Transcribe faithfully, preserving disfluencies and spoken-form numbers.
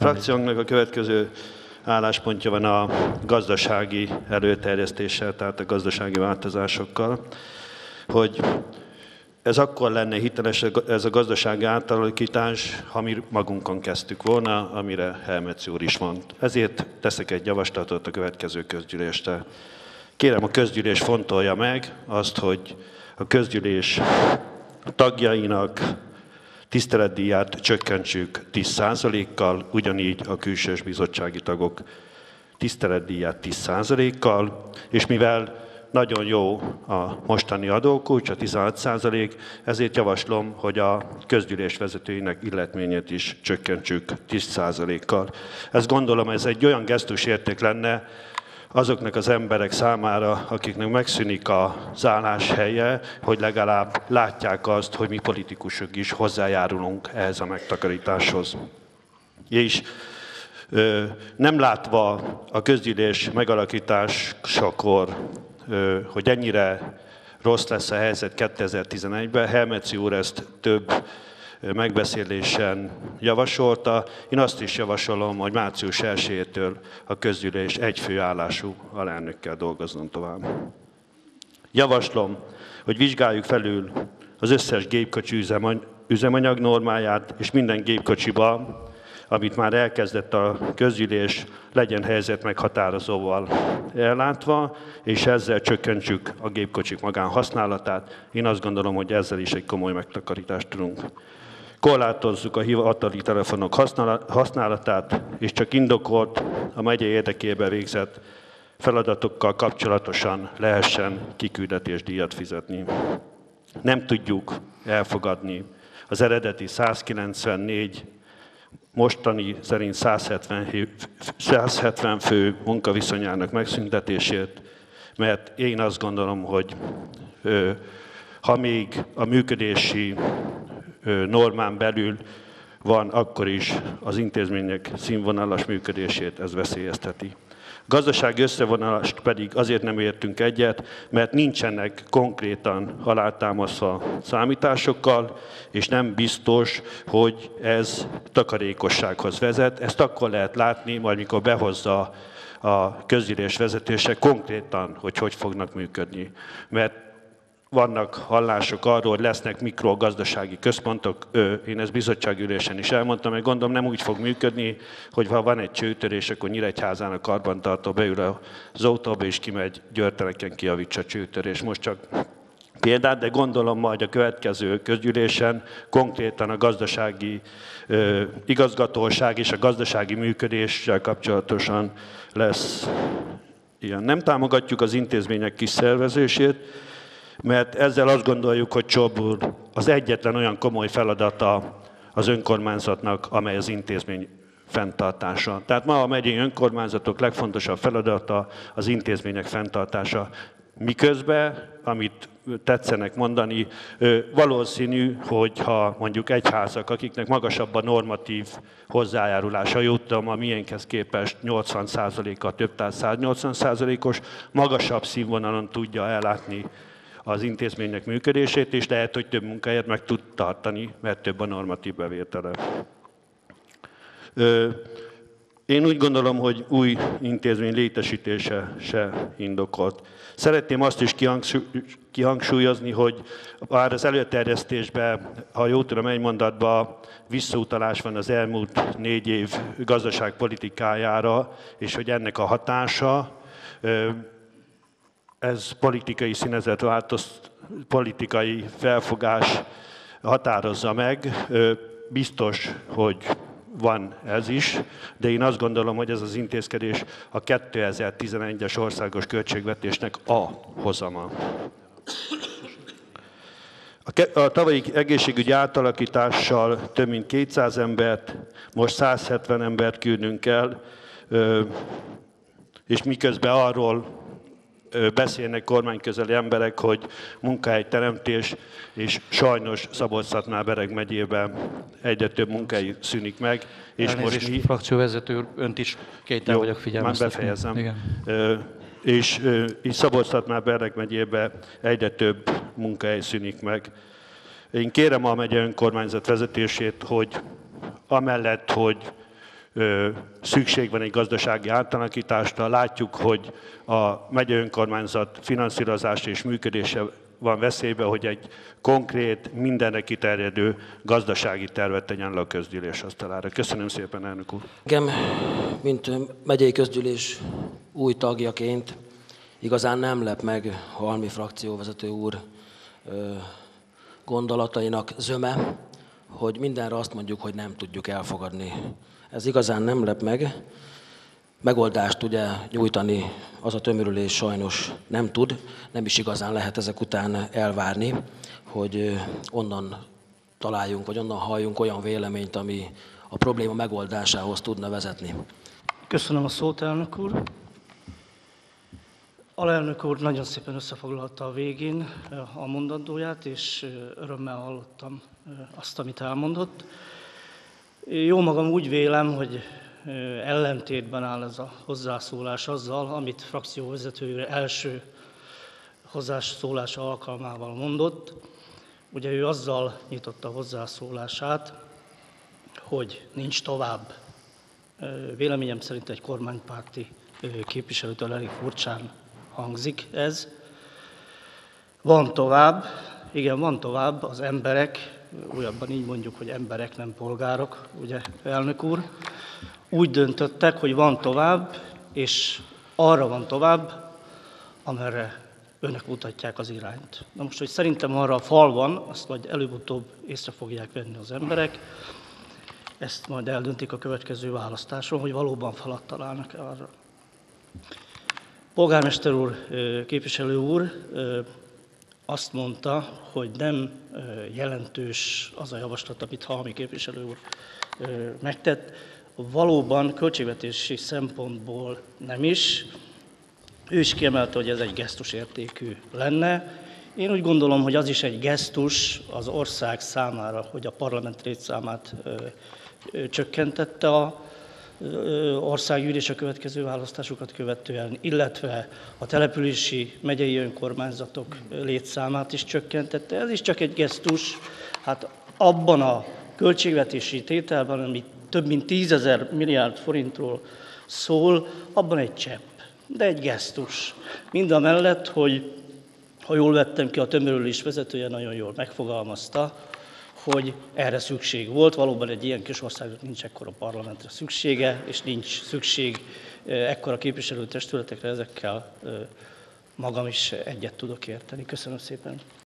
frakciónknak a következő álláspontja van a gazdasági előterjesztéssel, tehát a gazdasági változásokkal, hogy ez akkor lenne hiteles ez a gazdasági átalakítás, ha mi magunkon kezdtük volna, amire Helmetsy úr is mond. Ezért teszek egy javaslatot a következő közgyűlésre. Kérem, a közgyűlés fontolja meg azt, hogy a közgyűlés tagjainak tiszteletdíját csökkentsük tíz százalékkal, ugyanígy a külsős bizottsági tagok tiszteletdíját tíz százalékkal, és mivel nagyon jó a mostani adókulcs, a tizenhat százalék, ezért javaslom, hogy a közgyűlés vezetőinek illetményét is csökkentsük tíz százalékkal. Ezt gondolom, ez egy olyan gesztusérték lenne azoknak az emberek számára, akiknek megszűnik az álláshelye, hogy legalább látják azt, hogy mi politikusok is hozzájárulunk ehhez a megtakarításhoz. És ö, nem látva a közgyűlés megalakításakor, ö, hogy ennyire rossz lesz a helyzet kétezer-tizenegyben, Helmetsy úr ezt több megbeszélésen javasolta. Én azt is javasolom, hogy március elsejétől a közgyűlés egy főállású alelnökkel dolgozzon tovább. Javaslom, hogy vizsgáljuk felül az összes gépkocsi üzemanyag normáját, és minden gépkocsiba, amit már elkezdett a közgyűlés, legyen helyzet meghatározóval ellátva, és ezzel csökkentsük a gépkocsik magánhasználatát. Én azt gondolom, hogy ezzel is egy komoly megtakarítást tudunk. Korlátozzuk a hivatali telefonok használatát, és csak indokolt a megye érdekében végzett feladatokkal kapcsolatosan lehessen kiküldetésdíjat fizetni. Nem tudjuk elfogadni az eredeti százkilencvennégy, mostani szerint száz hetven fő munkaviszonyának megszüntetését, mert én azt gondolom, hogy ha még a működési normán belül van, akkor is az intézmények színvonalas működését ez veszélyezteti. Gazdasági összevonalást pedig azért nem értünk egyet, mert nincsenek konkrétan alátámasztva számításokkal, és nem biztos, hogy ez takarékossághoz vezet. Ezt akkor lehet látni, majd mikor behozza a közgyűlés vezetése konkrétan, hogy hogy fognak működni. Mert vannak hallások arról, hogy lesznek mikrogazdasági központok, én ezt bizottságülésen is elmondtam, mert gondolom nem úgy fog működni, hogy ha van egy csőtörés, akkor Nyíregyházán a karbantartó beül az autóba és kimegy Györteleken kijavítsa a csőtörés. Most csak példát, de gondolom majd a következő közgyűlésen konkrétan a gazdasági ö, igazgatóság és a gazdasági működéssel kapcsolatosan lesz ilyen. Nem támogatjuk az intézmények kiszervezését, mert ezzel azt gondoljuk, hogy Csob úr az egyetlen olyan komoly feladata az önkormányzatnak, amely az intézmény fenntartása. Tehát ma a megyei önkormányzatok legfontosabb feladata az intézmények fenntartása. Miközben, amit tetszenek mondani, valószínű, hogy ha mondjuk egyházak, akiknek magasabb a normatív hozzájárulása, jól tudom, a miénkhez képest nyolcvan százaléka, több tehát száznyolcvan százalékos, magasabb színvonalon tudja ellátni az intézmények működését, és lehet, hogy több munkáját meg tud tartani, mert több a normatív bevétele. Én úgy gondolom, hogy új intézmény létesítése se indokolt. Szeretném azt is kihangsúlyozni, hogy bár az előterjesztésben, ha jól tudom, egy mondatban visszautalás van az elmúlt négy év gazdaságpolitikájára, és hogy ennek a hatása, ez politikai színezetváltoz, politikai felfogás határozza meg. Biztos, hogy van ez is, de én azt gondolom, hogy ez az intézkedés a kétezer-tizenegyes országos költségvetésnek a hozama. A tavalyi egészségügyi átalakítással több mint kétszáz embert, most száz hetven embert küldünk el, és miközben arról beszélnek kormányközeli emberek, hogy munkahelyteremtés, és sajnos Szabolcs-Szatmár-Bereg megyében egyre több munkahely szűnik meg. És most mi... Frakcióvezető úr, önt is kétel vagyok figyelmeztetni. Már befejezem. Igen. És így Szabolcs-Szatmár-Bereg megyében egyre több munkahely szűnik meg. Én kérem a megye önkormányzat vezetését, hogy amellett, hogy szükség van egy gazdasági átalakításra. Látjuk, hogy a megyei önkormányzat finanszírozása és működése van veszélybe, hogy egy konkrét, mindenre kiterjedő gazdasági tervet tegyen le a közgyűlés asztalára. Köszönöm szépen, elnök úr! Engem, mint megyei közgyűlés új tagjaként igazán nem lep meg Halmi frakcióvezető úr gondolatainak zöme, hogy mindenre azt mondjuk, hogy nem tudjuk elfogadni. Ez igazán nem lep meg. Megoldást ugye nyújtani az a tömörülés sajnos nem tud, nem is igazán lehet ezek után elvárni, hogy onnan találjunk, vagy onnan halljunk olyan véleményt, ami a probléma megoldásához tudna vezetni. Köszönöm a szót, elnök úr. Alelnök úr nagyon szépen összefoglalta a végén a mondandóját, és örömmel hallottam azt, amit elmondott. Jó magam úgy vélem, hogy ellentétben áll ez a hozzászólás azzal, amit frakcióvezető első hozzászólása alkalmával mondott. Ugye ő azzal nyitotta a hozzászólását, hogy nincs tovább. Véleményem szerint egy kormánypárti képviselőtől elég furcsán hangzik ez. Van tovább, igen, van tovább, az emberek, újabban így mondjuk, hogy emberek, nem polgárok, ugye, elnök úr, úgy döntöttek, hogy van tovább, és arra van tovább, amerre önök mutatják az irányt. Na most, hogy szerintem arra a fal van, azt majd előbb-utóbb észre fogják venni az emberek, ezt majd eldöntik a következő választáson, hogy valóban falat találnak arra. Polgármester úr, képviselő úr azt mondta, hogy nem jelentős az a javaslat, amit Halmi képviselő úr megtett. Valóban költségvetési szempontból nem is. Ő is kiemelte, hogy ez egy gesztusértékű lenne. Én úgy gondolom, hogy az is egy gesztus az ország számára, hogy a parlament létszámát csökkentette a országgyűlés a következő választásokat követően, illetve a települési megyei önkormányzatok létszámát is csökkentette. Ez is csak egy gesztus. Hát abban a költségvetési tételben, ami több mint tízezer milliárd forintról szól, abban egy csepp, de egy gesztus. Mindamellett, hogy ha jól vettem ki, a tömörülés vezetője nagyon jól megfogalmazta, hogy erre szükség volt. Valóban egy ilyen kis országnak nincs ekkora parlamentre szüksége, és nincs szükség ekkora képviselőtestületekre, ezekkel magam is egyet tudok érteni. Köszönöm szépen.